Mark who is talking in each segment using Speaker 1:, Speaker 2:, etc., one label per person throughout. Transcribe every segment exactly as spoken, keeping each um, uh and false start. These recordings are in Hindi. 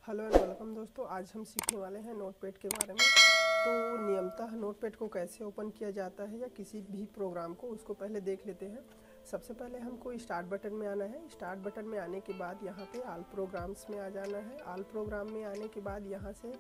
Speaker 1: हेलो एंड वेलकम दोस्तों। आज हम सीखने वाले हैं नोटपैड के बारे में। तो नियमतः नोटपैड को कैसे ओपन किया जाता है या किसी भी प्रोग्राम को, उसको पहले देख लेते हैं। सबसे पहले हमको स्टार्ट बटन में आना है। स्टार्ट बटन में आने के बाद यहाँ पे ऑल प्रोग्राम्स में आ जाना है। ऑल प्रोग्राम में आने के बाद यहाँ से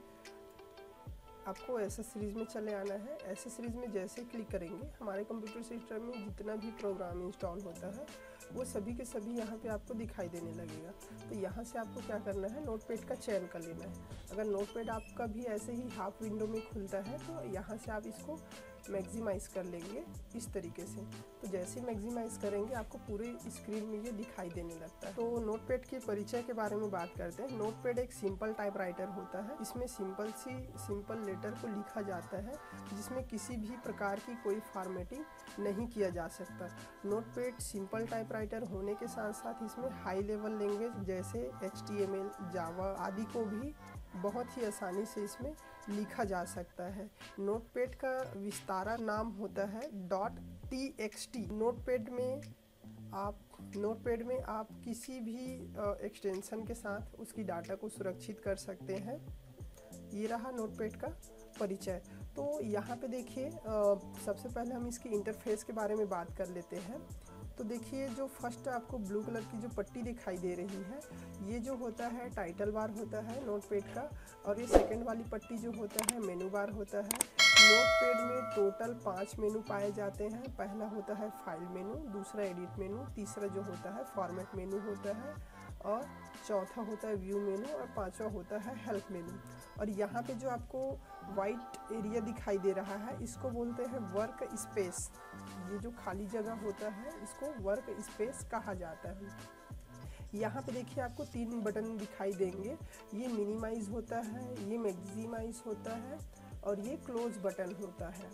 Speaker 1: आपको एसेसरीज में चले आना है। एसेसरीज में जैसे क्लिक करेंगे हमारे कंप्यूटर सिस्टम में जितना भी प्रोग्राम इंस्टॉल होता है वो सभी के सभी यहाँ पे आपको दिखाई देने लगेगा। तो यहाँ से आपको क्या करना है, नोटपैड का चयन कर लेना है। अगर नोटपैड आपका भी ऐसे ही हाफ विंडो में खुलता है तो यहाँ से आप इसको मैक्सिमाइज़ कर लेंगे इस तरीके से। तो जैसे मैक्सिमाइज़ करेंगे आपको पूरे स्क्रीन में ये दिखाई देने लगता है। तो नोटपैड के परिचय के बारे में बात करते हैं। नोटपैड एक सिंपल टाइपराइटर होता है। इसमें सिंपल सी सिंपल लेटर को लिखा जाता है जिसमें किसी भी प्रकार की कोई फॉर्मेटिंग नहीं किया जा सकता। नोटपैड सिंपल टाइपराइटर होने के साथ साथ इसमें हाई लेवल लैंग्वेज जैसे H T M L, Java आदि को भी बहुत ही आसानी से इसमें लिखा जा सकता है। नोटपैड का विस्तारा नाम होता है dot T X T. Notepad में आप नोटपैड में आप किसी भी एक्सटेंशन के साथ उसकी डाटा को सुरक्षित कर सकते हैं। ये रहा नोटपैड का परिचय। तो यहाँ पे देखिए, सबसे पहले हम इसकी इंटरफेस के बारे में बात कर लेते हैं। तो देखिए, जो फर्स्ट आपको ब्लू कलर की जो पट्टी दिखाई दे रही है ये जो होता है टाइटल बार होता है नोटपैड का, और ये सेकंड वाली पट्टी जो होता है मेनू बार होता है। नोटपैड में टोटल पांच मेनू पाए जाते हैं। पहला होता है फाइल मेनू, दूसरा एडिट मेनू, तीसरा जो होता है फॉर्मेट मेनू होता है, और चौथा होता है व्यू मेनू, और पांचवा होता है हेल्प मेनू। और यहाँ पे जो आपको वाइट एरिया दिखाई दे रहा है इसको बोलते हैं वर्क स्पेस। ये जो खाली जगह होता है इसको वर्क स्पेस कहा जाता है। यहाँ पे देखिए आपको तीन बटन दिखाई देंगे। ये मिनिमाइज होता है, ये मैक्सिमाइज होता है, और ये क्लोज बटन होता है।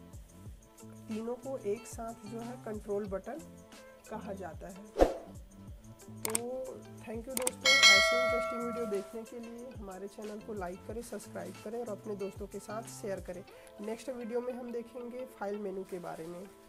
Speaker 1: तीनों को एक साथ जो है कंट्रोल बटन कहा जाता है। तो थैंक यू दोस्तों। ऐसे इंटरेस्टिंग वीडियो देखने के लिए हमारे चैनल को लाइक करें, सब्सक्राइब करें और अपने दोस्तों के साथ शेयर करें। नेक्स्ट वीडियो में हम देखेंगे फाइल मेनू के बारे में।